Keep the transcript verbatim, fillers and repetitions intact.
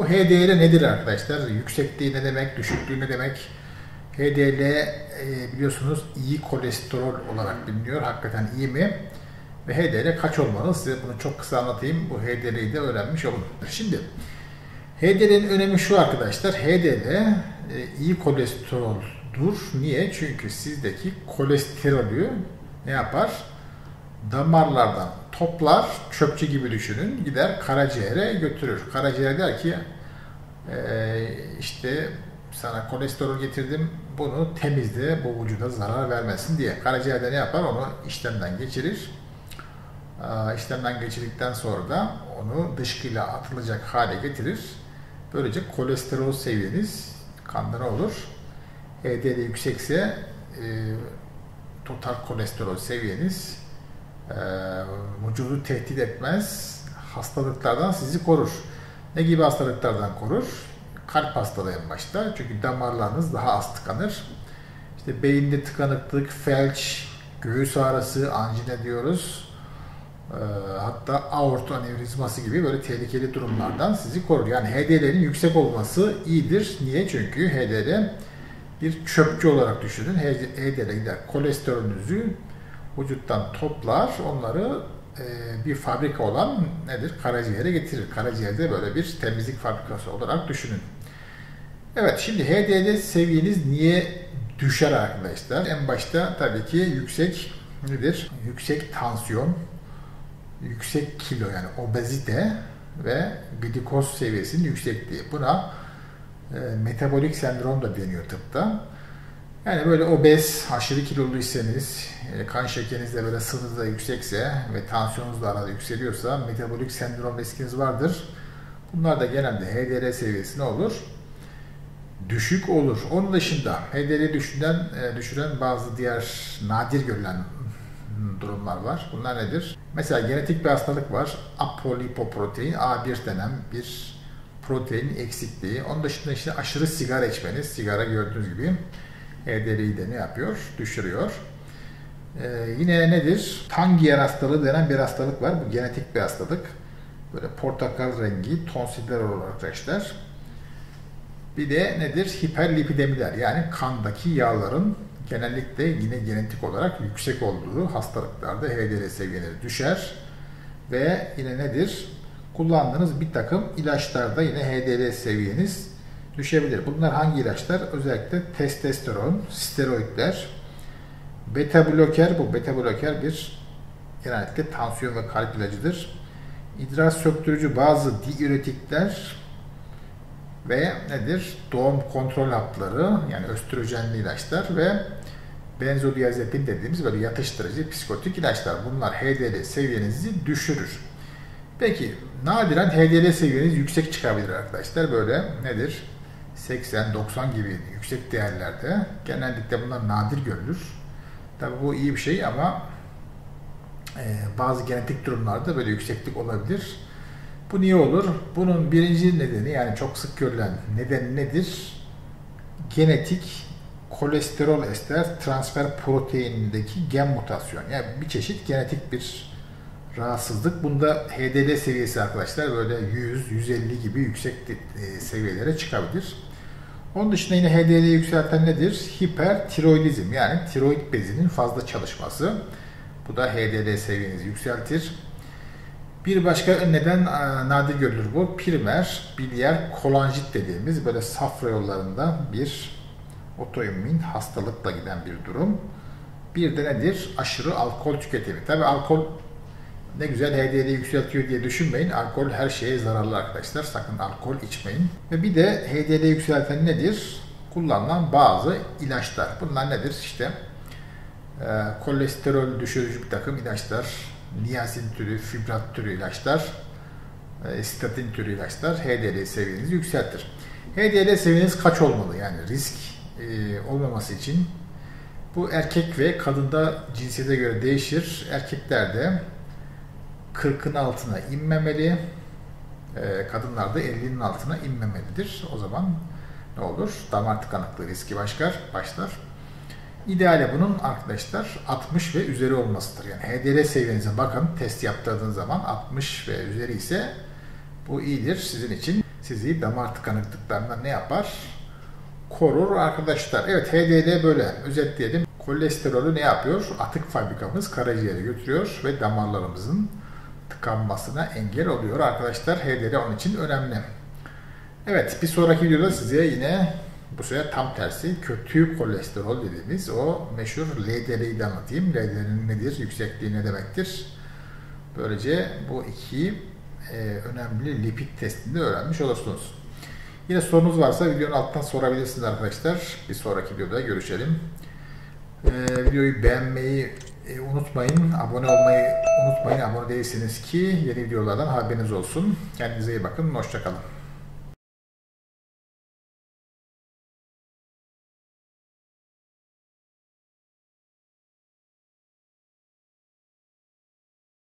Bu H D L nedir arkadaşlar? Yüksekliği ne demek? Düşüklüğü ne demek? H D L e, biliyorsunuz iyi kolesterol olarak biliniyor. Hakikaten iyi mi? Ve H D L kaç olmalı? Size bunu çok kısa anlatayım. Bu H D L'yi de öğrenmiş olun. Şimdi H D L'nin önemi şu arkadaşlar. H D L e, iyi kolesteroldur. Niye? Çünkü sizdeki kolesterolü ne yapar? Damarlardan toplar, çöpçü gibi düşünün, gider karaciğere götürür. Karaciğer der ki e, işte sana kolesterol getirdim, bunu temizle, bu vücuda zarar vermesin diye. Karaciğerde ne yapar? Onu işlemden geçirir. E, işlemden geçirdikten sonra da onu dışkıyla atılacak hale getirir. Böylece kolesterol seviyeniz kanda ne olur? H D L yüksekse e, total kolesterol seviyeniz e, vücudu tehdit etmez, hastalıklardan sizi korur. Ne gibi hastalıklardan korur? Kalp hastalığı en başta. Çünkü damarlarınız daha az tıkanır. İşte beyinde tıkanıklık, felç, göğüs ağrısı, anjina diyoruz. E, hatta aorta anevrizması gibi böyle tehlikeli durumlardan sizi korur. Yani H D L'nin yüksek olması iyidir. Niye? Çünkü H D L bir çöpçü olarak düşünün. H D L gider kolesterolünüzü vücuttan toplar, onları e, bir fabrika olan nedir? Karaciğere getirir. Karaciğerde böyle bir temizlik fabrikası olarak düşünün. Evet, şimdi H D L seviyeniz niye düşer arkadaşlar? En başta tabii ki yüksek nedir? Yüksek tansiyon, yüksek kilo yani obezite ve glikoz seviyesinin yüksekliği. Buna e, metabolik sendrom da deniyor tıpta. Yani böyle obez, aşırı kiloluysanız, kan şekeriniz de böyle sınırda yüksekse ve tansiyonunuz da arada yükseliyorsa metabolik sendrom riskiniz vardır. Bunlar da genelde H D L seviyesi ne olur? Düşük olur. Onun dışında H D L düşüren, düşüren bazı diğer nadir görülen durumlar var. Bunlar nedir? Mesela genetik bir hastalık var. Apolipoprotein A bir denen bir protein eksikliği. Onun dışında işte aşırı sigara içmeniz, sigara gördüğünüz gibi H D L'yi de ne yapıyor? Düşürüyor. Ee, yine nedir? Tangier hastalığı denen bir hastalık var. Bu genetik bir hastalık. Böyle portakal rengi tonsiller olur arkadaşlar. Bir de nedir? Hiperlipidemiler. Yani kandaki yağların genellikle yine genetik olarak yüksek olduğu hastalıklarda H D L seviyeleri düşer. Ve yine nedir? Kullandığınız bir takım ilaçlarda yine H D L seviyeniz düşebilir. Bunlar hangi ilaçlar? Özellikle testosteron, steroidler, beta bloker. Bu beta bloker bir genellikle tansiyon ve kalp ilacıdır. İdrar söktürücü bazı diüretikler ve nedir? Doğum kontrol hapları yani östrojenli ilaçlar ve benzodiazepin dediğimiz böyle yatıştırıcı psikotik ilaçlar. Bunlar H D L seviyenizi düşürür. Peki nadiren H D L seviyeniz yüksek çıkabilir arkadaşlar. Böyle nedir? seksen doksan gibi yüksek değerlerde. Genellikle bunlar nadir görülür. Tabii bu iyi bir şey ama e, bazı genetik durumlarda böyle yükseklik olabilir. Bu niye olur? Bunun birinci nedeni yani çok sık görülen neden nedir? Genetik kolesterol ester transfer proteinindeki gen mutasyon. Yani bir çeşit genetik bir rahatsızlık. Bunda H D L seviyesi arkadaşlar böyle yüz yüz elli gibi yüksek seviyelere çıkabilir. Onun dışında yine H D L'yi yükselten nedir? Hipertiroidizm yani tiroid bezinin fazla çalışması. Bu da H D L seviyenizi yükseltir. Bir başka neden nadir görülür bu. Primer biliyer kolanjit dediğimiz böyle safra yollarında bir otoimmün hastalıkla giden bir durum. Bir de nedir? Aşırı alkol tüketimi. Tabi alkol ne güzel H D L'yi yükseltiyor diye düşünmeyin. Alkol her şeye zararlı arkadaşlar. Sakın alkol içmeyin. Ve bir de H D L'yi yükselten nedir? Kullanılan bazı ilaçlar. Bunlar nedir? İşte e, kolesterol düşürücü bir takım ilaçlar, niacin türü, fibrat türü ilaçlar, e, statin türü ilaçlar H D L seviyenizi yükseltir. H D L seviyeniz kaç olmalı? Yani risk e, olmaması için bu erkek ve kadında cinsiyete göre değişir. Erkeklerde kırkın altına inmemeli, kadınlarda ellinin altına inmemelidir. O zaman ne olur? Damar tıkanıklığı riski başlar. başlar. İdeali bunun arkadaşlar altmış ve üzeri olmasıdır. Yani H D L seviyenize bakın, test yaptırdığınız zaman altmış ve üzeri ise bu iyidir sizin için. sizi damar tıkanıklıklarından ne yapar? Korur arkadaşlar. Evet, H D L böyle özetleyelim. Kolesterolü ne yapıyor? Atık fabrikamız karaciğere götürüyor ve damarlarımızın tıkanmasına engel oluyor arkadaşlar. H D L onun için önemli. Evet, bir sonraki videoda size yine bu sefer tam tersi kötü kolesterol dediğimiz o meşhur L D L'yi de anlatayım. L D L'nin nedir? Yüksekliği ne demektir? Böylece bu iki e, önemli lipid testini de öğrenmiş olursunuz. Yine sorunuz varsa videonun altından sorabilirsiniz arkadaşlar. Bir sonraki videoda görüşelim. Ee, videoyu beğenmeyi e, unutmayın. Abone olmayı unutmayın. Abone değilsiniz ki yeni videolardan haberiniz olsun. Kendinize iyi bakın. Hoşça kalın.